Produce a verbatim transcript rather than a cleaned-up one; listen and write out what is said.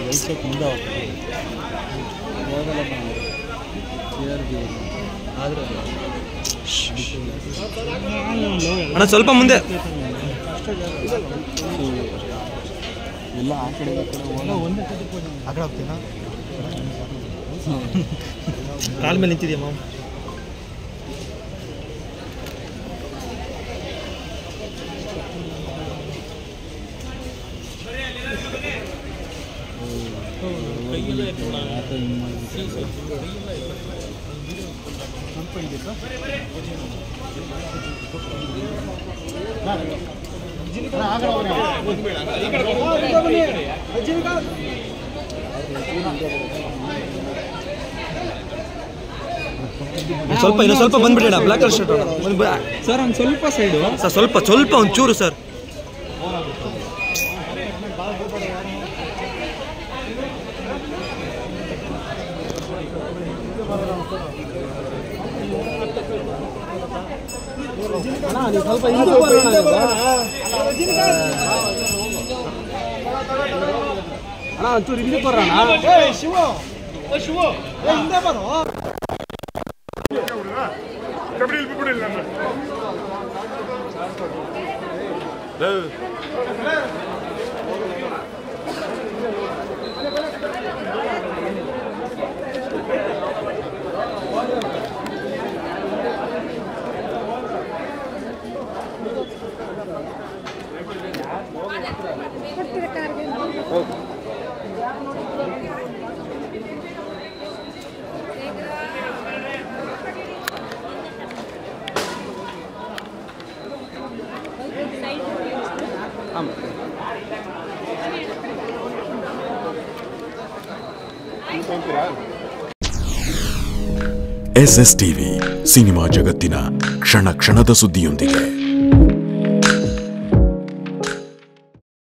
ವೈಸಕ್ಕೆ ಮುಂದೆ ಆದರೆ ಅಣ್ಣ ಸ್ವಲ್ಪ ಮುಂದೆ ಎಲ್ಲ ಆ ಕಡೆ ಒಂದೇ ಆ ಕಡೆ ಹೋಗ್ತೀನಾ ಕಾಲ ಮೇಲೆ ನಿಂತಿದೆಯಾ ಮಾಮ್ ಸ್ವಲ್ಪ ಇನ್ನು ಸ್ವಲ್ಪ ಬಂದ್ಬಿಡಿ ಬ್ಲಾಕ್ ಕಲರ್ ಶರ್ಟ್ ಸರ್ ಒಂದು ಸ್ವಲ್ಪ ಸೈಡು ಸರ್ ಸ್ವಲ್ಪ ಸ್ವಲ್ಪ ಒಂಚೂರು ಸರ್ ಸ್ವಲ್ಪ ಅಣ್ಣ ಒಂಚೂರು ಹಿಂದೆ ಬರೋಣ ಶಿವ ಶಿವ ಹಿಂದೆ ಬರೋ ಎಸ್ ಎಸ್ ಟಿವಿ ಸಿನಿಮಾ ಜಗತ್ತಿನ ಕ್ಷಣ ಕ್ಷಣದ ಸುದ್ದಿಯೊಂದಿಗೆ.